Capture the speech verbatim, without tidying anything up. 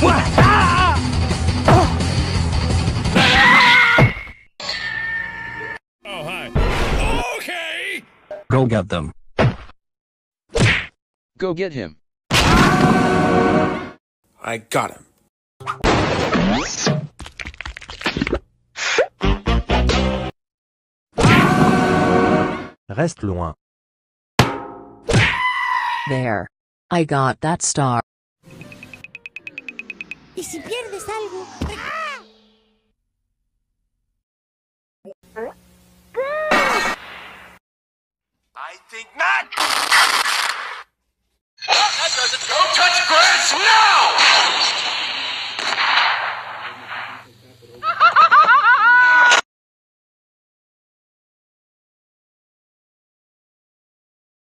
Oh, hi. Okay! Go get them. Go get him. I got him. Reste loin. There. I got that star. ¿Y si pierdes algo? I think not!